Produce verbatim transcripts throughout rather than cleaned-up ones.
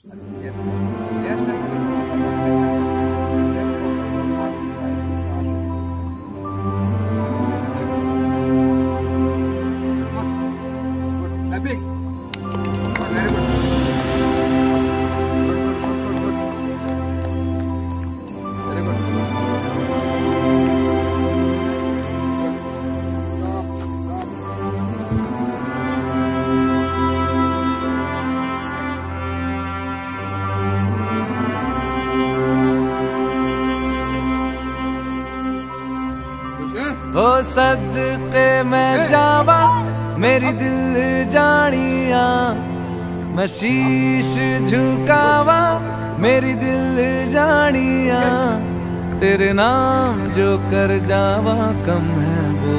हो सदके मैं जावा मेरी दिल जानिया, मैं शीश झुकावा मेरी दिल जानिया, तेरे नाम जो कर जावा कम है वो।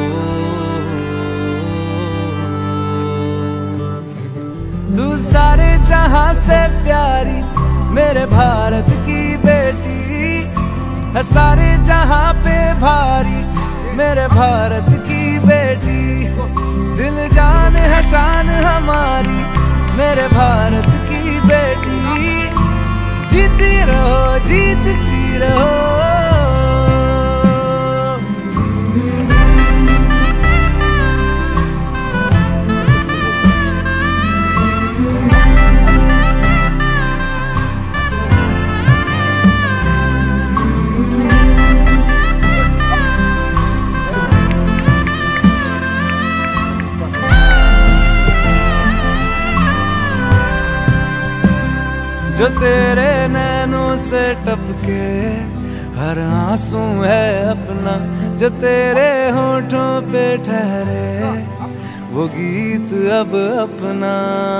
तू सारे जहां से प्यारी मेरे भारत की बेटी है, सारे जहां पे भारी मेरे भारत की बेटी। दिल जान है शान हमारी मेरे भारत की बेटी। जीती रहो जीतती रहो। जो तेरे नैनों से टपके हर आंसू है अपना, जो तेरे होठों पे ठहरे वो गीत अब अपना।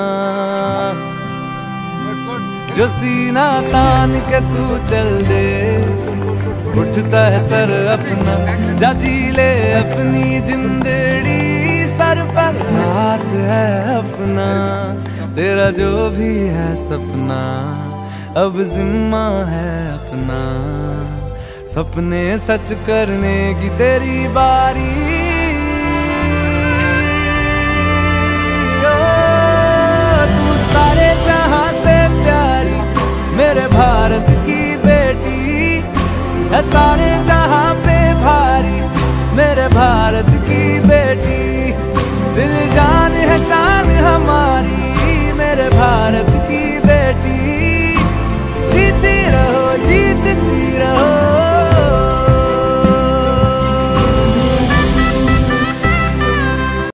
जो सीना तान के तू चल दे उठता है सर अपना, जा जी ले अपनी जिंदड़ी सर पर हाथ है अपना। तेरा जो भी है सपना अब जिम्मा है अपना, सपने सच करने की तेरी बारी। ओ, तू सारे जहां से प्यारी मेरे भारत की बेटी है, सारे जहां पे भारी मेरे भारत की बेटी। दिल जान है शान हमारी